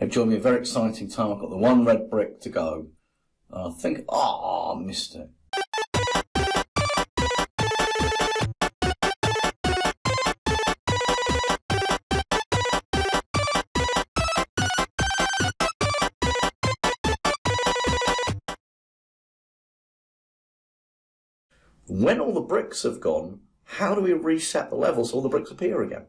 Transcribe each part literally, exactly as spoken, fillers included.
join me a very exciting time. I've got the one red brick to go. I think, ah, oh, I missed it. When all the bricks have gone, how do we reset the level so all the bricks appear again?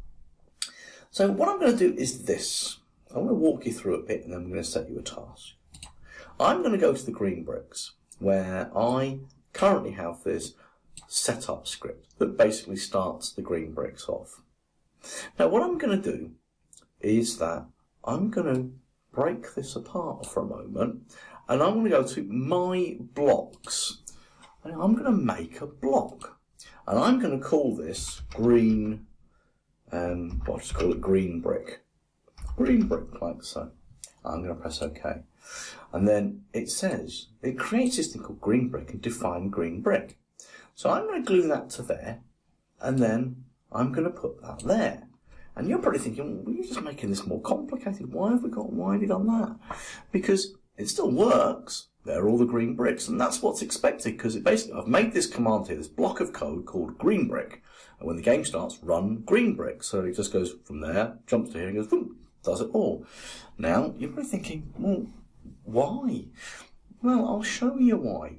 So what I'm going to do is this. I'm going to walk you through a bit and then I'm going to set you a task. I'm going to go to the green bricks where I currently have this setup script that basically starts the green bricks off. Now what I'm going to do is that I'm going to break this apart for a moment and I'm going to go to my blocks and I'm going to make a block and I'm going to call this green, um, I'll just call it green brick. Green brick, like so. I'm going to press OK. And then it says, it creates this thing called green brick and define green brick. So I'm going to glue that to there, and then I'm going to put that there. And you're probably thinking, well, you're just making this more complicated. Why have we got, why have we done that? Because it still works. There are all the green bricks, and that's what's expected, because it basically, I've made this command here, this block of code called green brick. And when the game starts, run green brick. So it just goes from there, jumps to here, and goes, boom, does it all. Now, you're probably thinking, well, why? Well, I'll show you why.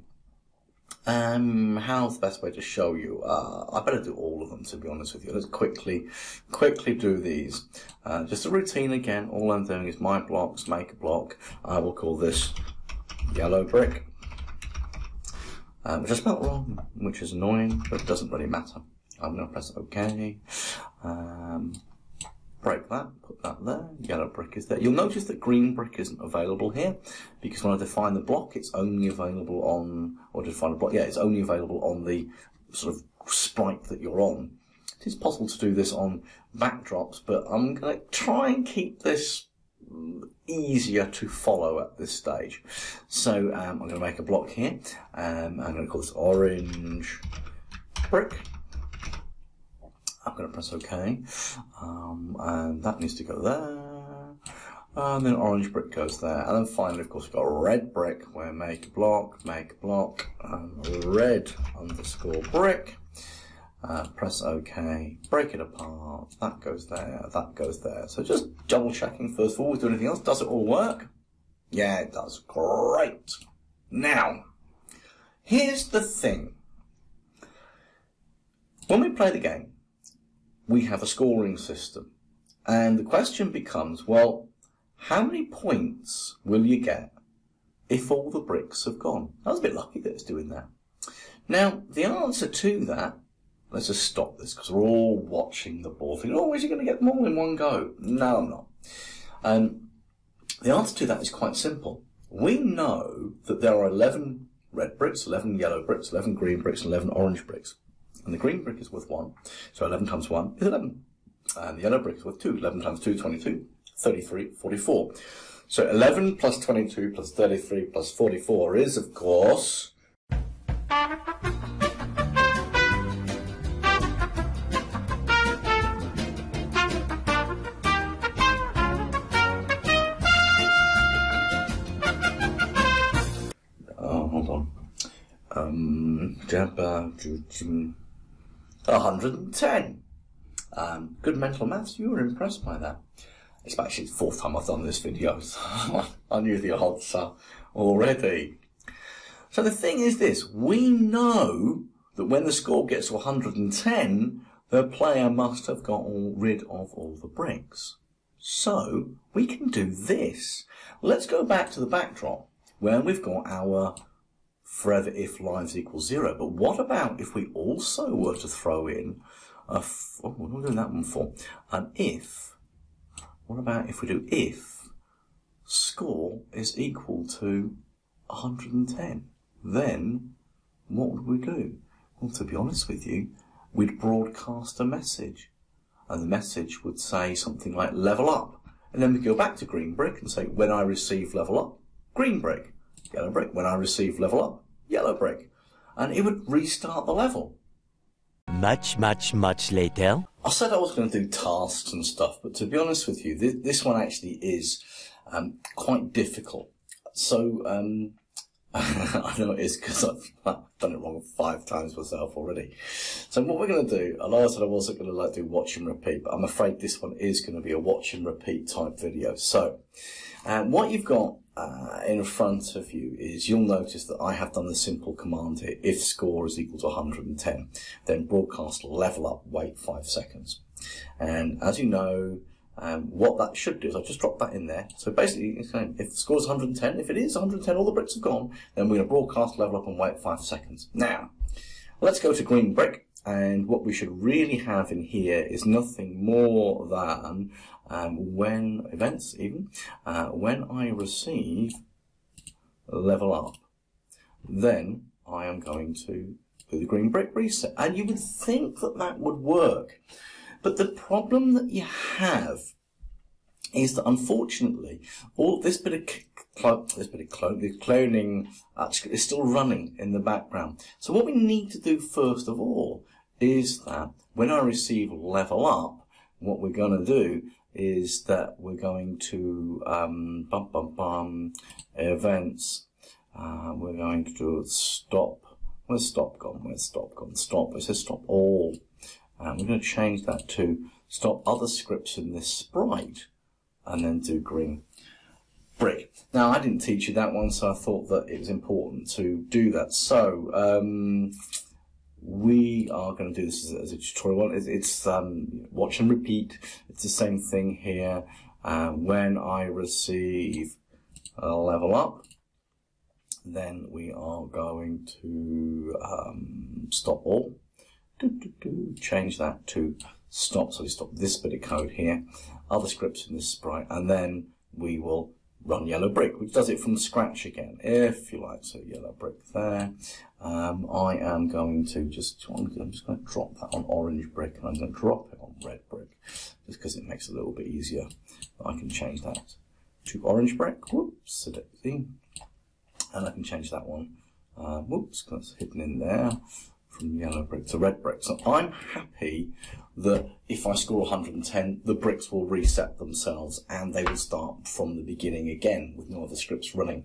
Um, how's the best way to show you? Uh, I better do all of them, to be honest with you. Let's quickly, quickly do these. Uh, just a routine again. All I'm doing is my blocks, make a block. I will call this yellow brick. Um, which I spelled wrong, which is annoying, but it doesn't really matter. I'm going to press OK. Um, break that, put that there, yellow brick is there. You'll notice that green brick isn't available here, because when I define the block, it's only available on, or define a block, yeah, it's only available on the sort of sprite that you're on. It is possible to do this on backdrops, but I'm going to try and keep this easier to follow at this stage. So um, I'm going to make a block here, um, I'm going to call this orange brick. I'm going to press OK, um, and that needs to go there, and then orange brick goes there, and then finally, of course, we've got a red brick, where make a block, make a block, um, red underscore brick, uh, press OK, break it apart, that goes there, that goes there. So just double checking first of all, we do anything else, does it all work? Yeah, it does, great. Now, here's the thing. When we play the game, we have a scoring system. And the question becomes, well, how many points will you get if all the bricks have gone? I was a bit lucky that it's doing that. Now, the answer to that, let's just stop this, because we're all watching the board thinking, oh, is he going to get them all in one go? No, I'm not. Um, the answer to that is quite simple. We know that there are eleven red bricks, eleven yellow bricks, eleven green bricks, and eleven orange bricks. And the green brick is worth one, so eleven times one is eleven. And the yellow brick is worth two, eleven times two, twenty-two, thirty-three, forty-four. So eleven plus twenty-two plus thirty-three plus forty-four is, of course, oh, hold on. Um, one hundred ten. Um, good mental maths. You were impressed by that. It's actually the fourth time I've done this video, so I knew the answer already. So the thing is this. We know that when the score gets to one hundred ten, the player must have got all, rid of all the bricks. So we can do this. Let's go back to the backdrop where we've got our forever if lives equal zero. But what about if we also were to throw in a, f oh, what am I doing that one for? An if. What about if we do if score is equal to one hundred ten? Then what would we do? Well, to be honest with you, we'd broadcast a message. And the message would say something like level up. And then we go back to green brick and say, when I receive level up, green brick. Yellow brick, when I receive level up, yellow brick. And it would restart the level. Much, much, much later. I said I was going to do tasks and stuff, but to be honest with you, this, this one actually is um, quite difficult. So um, I know it is because I've, I've done it wrong five times myself already. So what we're going to do, and I said I'm also going to like do watch and repeat, but I'm afraid this one is going to be a watch and repeat type video. So um, what you've got uh, in front of you is, you'll notice that I have done the simple command here: if score is equal to one hundred ten, then broadcast level up, wait five seconds. And as you know, Um, what that should do is I've just dropped that in there. So basically, it's saying if the score is one hundred ten, if it is one hundred ten, all the bricks have gone, then we're going to broadcast level up and wait five seconds. Now, let's go to green brick, and what we should really have in here is nothing more than um, when, events even, uh, when I receive level up, then I am going to do the green brick reset. And you would think that that would work. But the problem that you have is that, unfortunately, all this bit of cl this bit of clone, the cloning actually is still running in the background. So what we need to do first of all is that when I receive level up, what we're going to do is that we're going to um, bum bum bum events. Uh, we're going to do stop. Where's stop gone? Where's stop gone? Stop. It says stop all. And we're going to change that to stop other scripts in this sprite, and then do green brick. Now, I didn't teach you that one, so I thought that it was important to do that. So um, we are going to do this as, as a tutorial. It's, it's um, watch and repeat. It's the same thing here. Uh, when I receive a level up, then we are going to um, stop all. Do, do, do. Change that to stop, so we stop this bit of code here, other scripts in this sprite, and then we will run yellow brick, which does it from scratch again, if you like. So yellow brick there. Um, I am going to just, I'm just going to drop that on orange brick, and I'm going to drop it on red brick, just because it makes it a little bit easier. I can change that to orange brick, whoops, and I can change that one, uh, whoops, because it's hidden in there, from yellow brick to red brick. So I'm happy that if I score one hundred ten, the bricks will reset themselves and they will start from the beginning again with no other scripts running.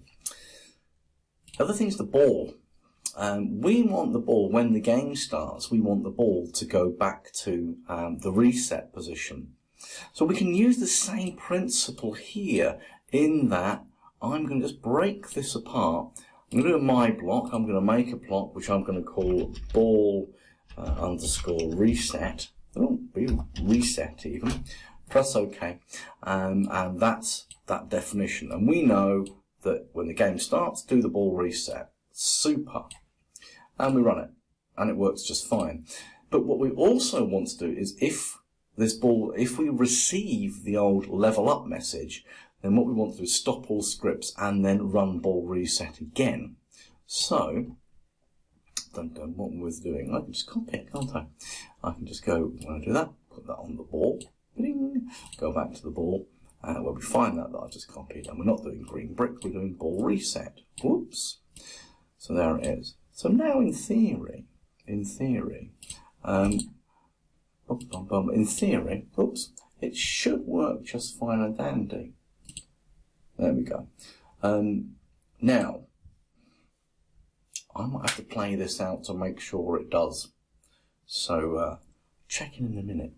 The other thing is the ball. Um, we want the ball, when the game starts, we want the ball to go back to um, the reset position. So we can use the same principle here, in that I'm going to just break this apart. I'm going to do a my block. I'm going to make a block which I'm going to call ball uh, underscore reset. Oh, be reset even. Press OK, um, and that's that definition. And we know that when the game starts, do the ball reset. Super. And we run it, and it works just fine. But what we also want to do is, if this ball, if we receive the old level up message, then what we want to do is stop all scripts and then run ball reset again. So, don't know what we're doing. I can just copy it, can't I? I can just go, when I do that, put that on the ball, bing, go back to the ball, uh, where we find that that I've just copied, and we're not doing green brick, we're doing ball reset. Whoops. So there it is. So now in theory, in theory, um, bum, bum, bum, in theory, oops, it should work just fine and dandy. There we go. Um, now, I might have to play this out to make sure it does. So, uh, check in in a minute.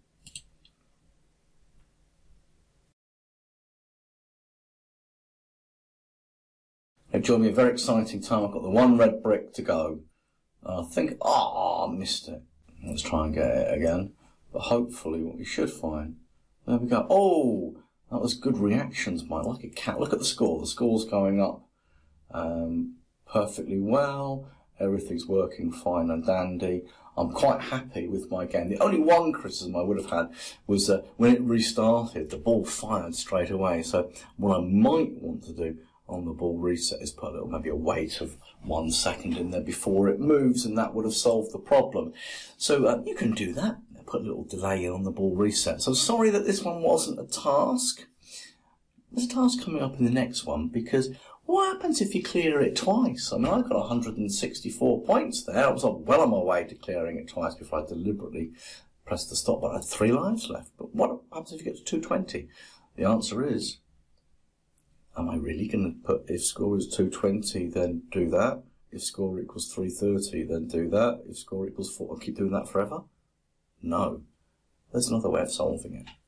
Hey, join me, a very exciting time. I've got the one red brick to go. I think, ah, oh, I missed it. Let's try and get it again. But hopefully what we should find, there we go. Oh, that was good reactions, Mike. Like a cat. Look at the score. The score's going up um, perfectly well. Everything's working fine and dandy. I'm quite happy with my game. The only one criticism I would have had was that when it restarted, the ball fired straight away. So what I might want to do on the ball reset is put a little, maybe a wait of one second in there before it moves, and that would have solved the problem. So uh, you can do that. Put a little delay in on the ball reset. So sorry that this one wasn't a task. There's a task coming up in the next one, because what happens if you clear it twice? I mean, I got one hundred sixty-four points there. I was well on my way to clearing it twice before I deliberately pressed the stop button. I had three lives left. But what happens if you get to two twenty? The answer is am I really going to put, if score is two twenty, then do that? If score equals three thirty, then do that? If score equals four, I'll keep doing that forever? No. There's another way of solving it.